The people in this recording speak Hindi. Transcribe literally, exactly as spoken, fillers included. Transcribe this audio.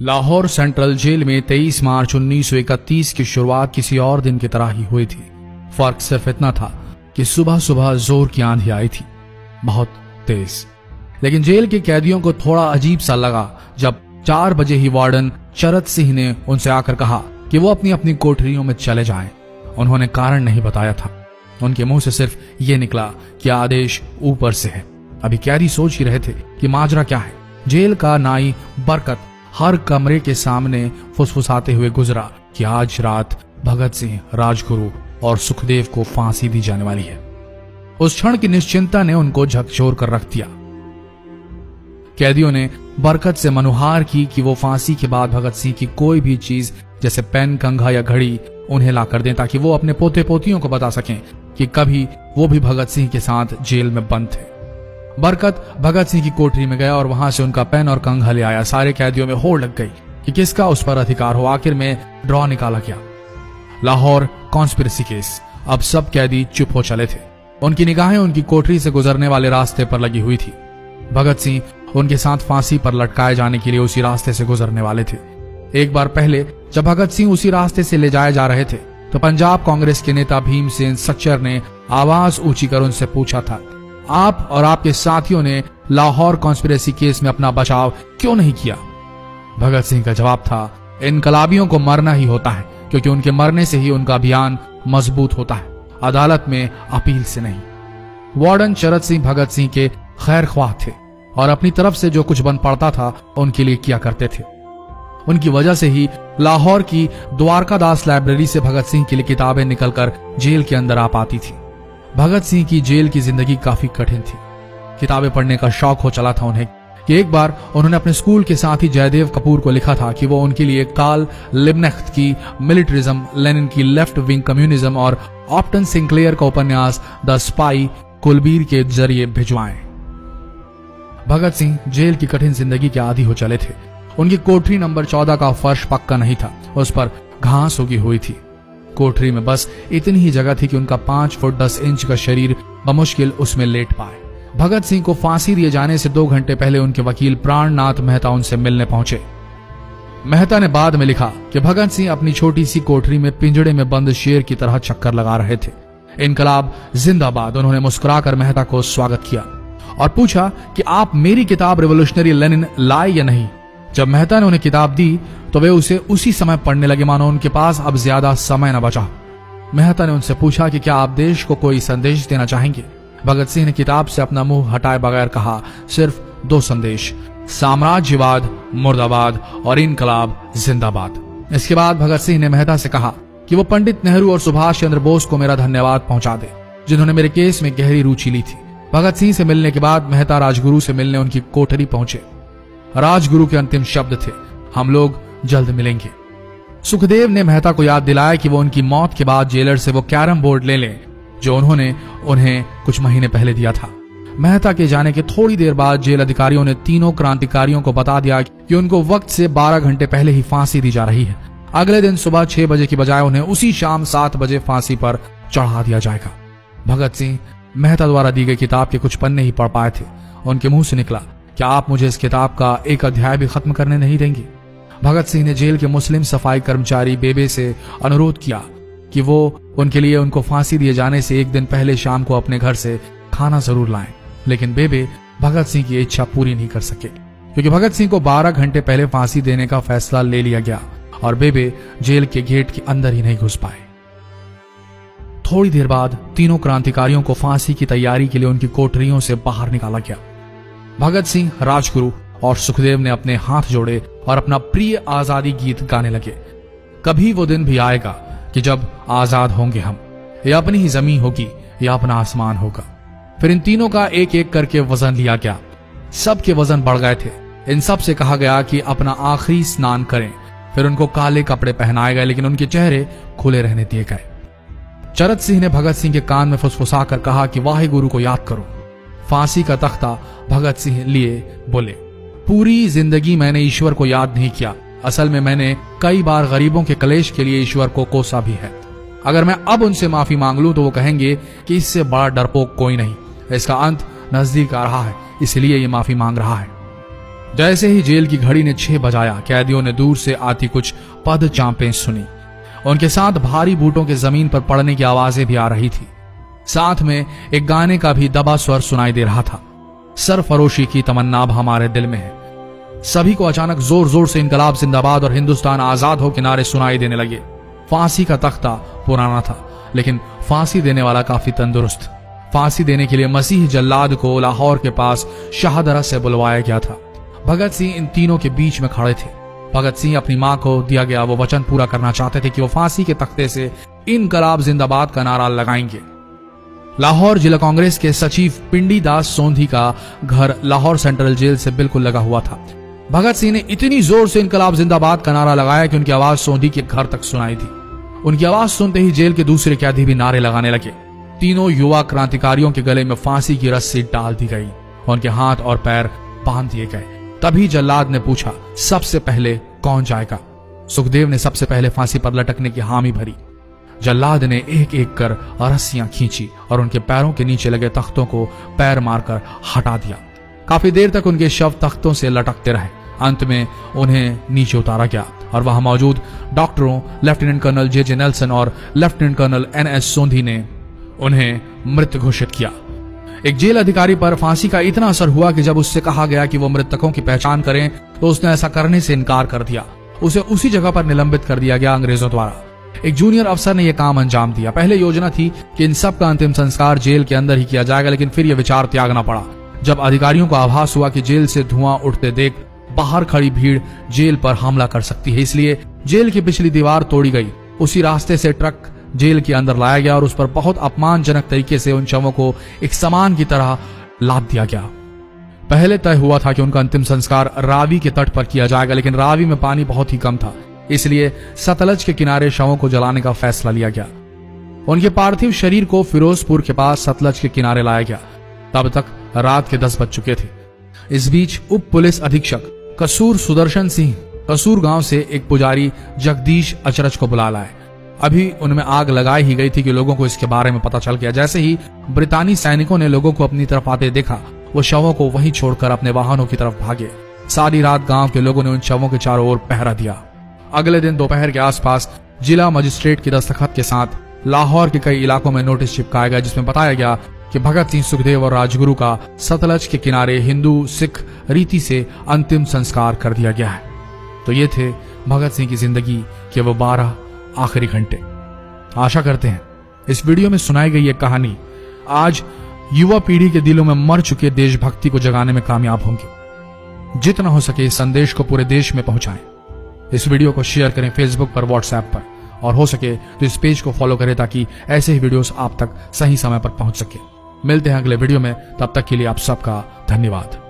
लाहौर सेंट्रल जेल में तेईस मार्च उन्नीस सौ इकतीस की शुरुआत किसी और दिन की तरह ही हुई थी। फर्क सिर्फ इतना था कि सुबह सुबह जोर की आंधी आई थी, बहुत तेज। लेकिन जेल के कैदियों को थोड़ा अजीब सा लगा जब चार बजे ही वार्डन चरत सिंह ने उनसे आकर कहा कि वो अपनी अपनी कोठरियों में चले जाएं। उन्होंने कारण नहीं बताया था। उनके मुंह से सिर्फ ये निकला कि आदेश ऊपर से है। अभी कैदी सोच ही रहे थे कि माजरा क्या है। जेल का नाई बरकत हर कमरे के सामने फुसफुसाते हुए गुजरा कि आज रात भगत सिंह, राजगुरु और सुखदेव को फांसी दी जाने वाली है। उस क्षण की निश्चिंता ने उनको झकझोर कर रख दिया। कैदियों ने बरकत से मनुहार की कि वो फांसी के बाद भगत सिंह की कोई भी चीज जैसे पेन, कंघा या घड़ी उन्हें ला कर दें ताकि वो अपने पोते पोतियों को बता सकें कि कभी वो भी भगत सिंह के साथ जेल में बंद थे। बरकत भगत सिंह की कोठरी में गया और वहां से उनका पेन और कंघा ले आया। सारे कैदियों में होड़ लग गई कि किसका उस पर अधिकार हो। आखिर में ड्रॉ निकाला गया, लाहौर कॉन्स्पिरेसी केस। अब सब कैदी चुप हो चले थे। उनकी निगाहें उनकी कोठरी से गुजरने वाले रास्ते पर लगी हुई थी। भगत सिंह उनके साथ फांसी पर लटकाए जाने के लिए उसी रास्ते से गुजरने वाले थे। एक बार पहले जब भगत सिंह उसी रास्ते से ले जाए जा रहे थे तो पंजाब कांग्रेस के नेता भीमसेन सच्चर ने आवाज ऊंची कर उनसे पूछा था, आप और आपके साथियों ने लाहौर कॉन्स्पिरेसी केस में अपना बचाव क्यों नहीं किया? भगत सिंह का जवाब था, इनकलाबियों को मरना ही होता है क्योंकि उनके मरने से ही उनका अभियान मजबूत होता है, अदालत में अपील से नहीं। वार्डन चरत सिंह भगत सिंह के खैर ख्वाह थे और अपनी तरफ से जो कुछ बन पड़ता था उनके लिए किया करते थे। उनकी वजह से ही लाहौर की द्वारकादास लाइब्रेरी से भगत सिंह के लिए किताबें निकलकर जेल के अंदर आ पाती थी। भगत सिंह की जेल की जिंदगी काफी कठिन थी। किताबें पढ़ने का शौक हो चला था उन्हें कि एक बार उन्होंने अपने स्कूल के साथी जयदेव कपूर को लिखा था कि वो उनके लिए कार्ल लिब्नेख्त की मिलिट्रिज्म, लेनिन की लेफ्ट विंग कम्युनिज्म और ऑप्टन सिंक्लेयर का उपन्यास द स्पाई कुलबीर के जरिए भिजवाएं। भगत सिंह जेल की कठिन जिंदगी के आदी हो चले थे। उनकी कोठरी नंबर चौदह का फर्श पक्का नहीं था, उस पर घास उगी हुई थी। कोठरी में बस इतनी ही जगह थी कि उनका पांच फुट दस इंच का शरीर बमुश्किल उसमें लेट पाए। भगत सिंह को फांसी दिए जाने से दो घंटे पहले उनके वकील प्राणनाथ मेहता उनसे मिलने पहुंचे। मेहता ने बाद में लिखा कि भगत सिंह अपनी छोटी सी कोठरी में पिंजड़े में बंद शेर की तरह चक्कर लगा रहे थे। इनकलाब जिंदाबाद। उन्होंने मुस्कुराकर मेहता को स्वागत किया और पूछा कि आप मेरी किताब रिवोल्यूशनरी लेनिन लाए या नहीं। जब मेहता ने उन्हें किताब दी तो वे उसे उसी समय पढ़ने लगे मानो उनके पास अब ज्यादा समय न बचा। मेहता ने उनसे पूछा कि क्या आप देश को कोई संदेश देना चाहेंगे? भगत सिंह ने किताब से अपना मुंह हटाए बगैर कहा, सिर्फ दो संदेश, साम्राज्यवाद मुर्दाबाद और इनकलाब जिंदाबाद। इसके बाद भगत सिंह ने मेहता से कहा कि वो पंडित नेहरू और सुभाष चंद्र बोस को मेरा धन्यवाद पहुंचा दे जिन्होंने मेरे केस में गहरी रुचि ली थी। भगत सिंह से मिलने के बाद मेहता राजगुरु से मिलने उनकी कोठरी पहुंचे। राजगुरु के अंतिम शब्द थे, हम लोग जल्द मिलेंगे। सुखदेव ने मेहता को याद दिलाया कि वो उनकी मौत के बाद जेलर से वो कैरम बोर्ड ले लें जो उन्होंने उन्हें कुछ महीने पहले दिया था। मेहता के जाने के थोड़ी देर बाद जेल अधिकारियों ने तीनों क्रांतिकारियों को बता दिया कि उनको वक्त से बारह घंटे पहले ही फांसी दी जा रही है। अगले दिन सुबह छह बजे की बजाय उन्हें उसी शाम सात बजे फांसी पर चढ़ा दिया जाएगा। भगत सिंह मेहता द्वारा दी गई किताब के कुछ पन्ने ही पढ़ पाए थे। उनके मुंह से निकला, क्या आप मुझे इस किताब का एक अध्याय भी खत्म करने नहीं देंगे? भगत सिंह ने जेल के मुस्लिम सफाई कर्मचारी बेबे से अनुरोध किया कि वो उनके लिए उनको फांसी दिए जाने से एक दिन पहले शाम को अपने घर से खाना जरूर लाएं। लेकिन बेबे भगत सिंह की इच्छा पूरी नहीं कर सके क्योंकि भगत सिंह को बारह घंटे पहले फांसी देने का फैसला ले लिया गया और बेबे जेल के गेट के अंदर ही नहीं घुस पाए। थोड़ी देर बाद तीनों क्रांतिकारियों को फांसी की तैयारी के लिए उनकी कोठरियों से बाहर निकाला गया। भगत सिंह, राजगुरु और सुखदेव ने अपने हाथ जोड़े और अपना प्रिय आजादी गीत गाने लगे। कभी वो दिन भी आएगा कि जब आजाद होंगे हम, या अपनी ही जमीन होगी या अपना आसमान होगा। फिर इन तीनों का एक एक करके वजन लिया गया। सबके वजन बढ़ गए थे। इन सब से कहा गया कि अपना आखिरी स्नान करें। फिर उनको काले कपड़े पहनाए गए लेकिन उनके चेहरे खुले रहने दिए गए। चरत सिंह ने भगत सिंह के कान में फुसफुसा कर कहा कि वाहे गुरु को याद करो। फांसी का तख्ता भगत सिंह लिए बोले, पूरी जिंदगी मैंने ईश्वर को याद नहीं किया। असल में मैंने कई बार गरीबों के कलेश के लिए ईश्वर को कोसा भी है। अगर मैं अब उनसे माफी मांग लूं तो वो कहेंगे कि इससे बड़ा डरपोक कोई नहीं। इसका अंत नजदीक आ रहा है, इसलिए ये माफी मांग रहा है। जैसे ही जेल की घड़ी ने छह बजाया, कैदियों ने दूर से आती कुछ पद चांपें सुनी। उनके साथ भारी बूटों के जमीन पर पड़ने की आवाजें भी आ रही थी। साथ में एक गाने का भी दबा स्वर सुनाई दे रहा था। सरफरोशी की तमन्ना अब हमारे दिल में है। सभी को अचानक जोर जोर से इनकलाब जिंदाबाद और हिंदुस्तान आजाद हो के नारे सुनाई देने लगे। फांसी का तख्ता पुराना था, लेकिन फांसी देने वाला काफी तंदुरुस्त। फांसी देने के लिए मसीह जल्लाद को लाहौर के पास शाहदरा से बुलवाया गया था। भगत सिंह इन तीनों के बीच में खड़े थे। भगत सिंह अपनी मां को दिया गया वो वचन पूरा करना चाहते थे कि वो फांसी के तख्ते से इनकलाब जिंदाबाद का नारा लगाएंगे। लाहौर जिला कांग्रेस के सचिव पिंडी दास सोंधी का घर लाहौर सेंट्रल जेल से बिल्कुल लगा हुआ था। भगत सिंह ने इतनी जोर से इनकलाब जिंदाबाद का नारा लगाया कि उनकी आवाज सोंधी के घर तक सुनाई दी। उनकी आवाज सुनते ही जेल के दूसरे कैदी भी नारे लगाने लगे। तीनों युवा क्रांतिकारियों के गले में फांसी की रस्सी डाल दी गई, उनके हाथ और पैर बांध दिए गए। तभी जल्लाद ने पूछा, सबसे पहले कौन जाएगा? सुखदेव ने सबसे पहले फांसी पर लटकने की हामी भरी। जल्लाद ने एक एक कर रस्सियां खींची और उनके पैरों के नीचे लगे तख्तों को पैर मारकर हटा दिया। काफी देर तक उनके शव तख्तों से लटकते रहे। अंत में उन्हें नीचे उतारा गया और वहां मौजूद डॉक्टरों lieutenant colonel J J Nelson और lieutenant colonel N S Sondhi ने उन्हें मृत घोषित किया। एक जेल अधिकारी पर फांसी का इतना असर हुआ कि जब उससे कहा गया कि वो मृतकों की पहचान करें तो उसने ऐसा करने से इनकार कर दिया। उसे उसी जगह पर निलंबित कर दिया गया अंग्रेजों द्वारा। एक जूनियर अफसर ने यह काम अंजाम दिया। पहले योजना थी कि इन सब का अंतिम संस्कार जेल के अंदर ही किया जाएगा, लेकिन फिर यह विचार त्यागना पड़ा जब अधिकारियों को आभास हुआ कि जेल से धुआं उठते देख बाहर खड़ी भीड़ जेल पर हमला कर सकती है। इसलिए जेल की पिछली दीवार तोड़ी गई। उसी रास्ते से ट्रक जेल के अंदर लाया गया और उस पर बहुत अपमानजनक तरीके से उन शवों को एक सामान की तरह लाद दिया गया। पहले तय हुआ था कि उनका अंतिम संस्कार रावी के तट पर किया जाएगा, लेकिन रावी में पानी बहुत ही कम था, इसलिए सतलज के किनारे शवों को जलाने का फैसला लिया गया। उनके पार्थिव शरीर को फिरोजपुर के पास सतलज के किनारे लाया गया। तब तक रात के दस बज चुके थे। इस बीच उप पुलिस अधीक्षक कसूर सुदर्शन सिंह कसूर गांव से एक पुजारी जगदीश अचरज को बुला लाए। अभी उनमें आग लगाई ही गई थी कि लोगों को इसके बारे में पता चल गया। जैसे ही ब्रितानी सैनिकों ने लोगों को अपनी तरफ आते देखा, वो शवों को वहीं छोड़कर अपने वाहनों की तरफ भागे। सारी रात गांव के लोगों ने उन शवों के चारों ओर पहरा दिया। अगले दिन दोपहर के आसपास जिला मजिस्ट्रेट की दस्तखत के साथ लाहौर के कई इलाकों में नोटिस चिपकाया गया, जिसमें बताया गया कि भगत सिंह, सुखदेव और राजगुरु का सतलज के किनारे हिंदू सिख रीति से अंतिम संस्कार कर दिया गया है। तो ये थे भगत सिंह की जिंदगी के वो बारह आखिरी घंटे। आशा करते हैं इस वीडियो में सुनाई गई ये कहानी आज युवा पीढ़ी के दिलों में मर चुके देशभक्ति को जगाने में कामयाब होंगे। जितना हो सके इस संदेश को पूरे देश में पहुंचाएं। इस वीडियो को शेयर करें फेसबुक पर, व्हाट्सएप पर, और हो सके तो इस पेज को फॉलो करें ताकि ऐसे ही वीडियोस आप तक सही समय पर पहुंच सके। मिलते हैं अगले वीडियो में, तब तक के लिए आप सबका धन्यवाद।